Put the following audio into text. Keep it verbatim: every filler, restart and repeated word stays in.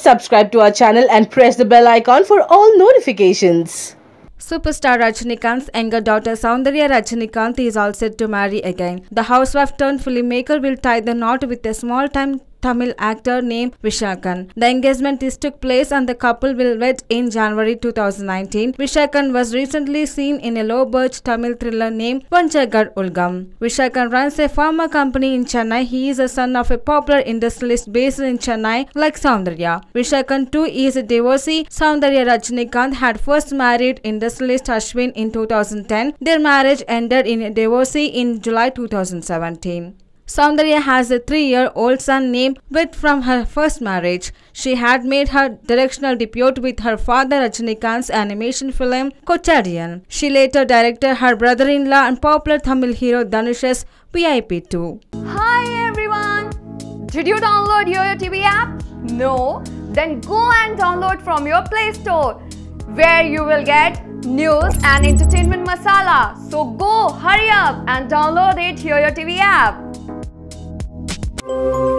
subscribe to our channel and press the bell icon for all notifications. Superstar Rajinikanth's younger daughter Soundarya Rajinikanth is all set to marry again. The housewife-turned-filmmaker will tie the knot with a small-time Tamil actor named Visakan. The engagement is took place and the couple will wed in January two thousand nineteen. Visakan was recently seen in a low-budget Tamil thriller named Vanjagar Ulagam. Visakan runs a pharma company in Chennai. He is a son of a popular industrialist based in Chennai like Soundarya. Visakan too is a divorcee. Soundarya Rajinikanth had first married industrialist Ashwin in two thousand ten. Their marriage ended in a divorce in July two thousand seventeen. Soundarya has a three-year-old son named Vit from her first marriage. She had made her directorial debut with her father Rajinikanth's animation film Kochaadaiyaan. She later directed her brother-in-law and popular Tamil hero Dhanush's V I P two. Hi everyone! Did you download YOYO T V app? No? Then go and download from your Play Store, where you will get news and entertainment masala. So go, hurry up and download it YOYO T V app.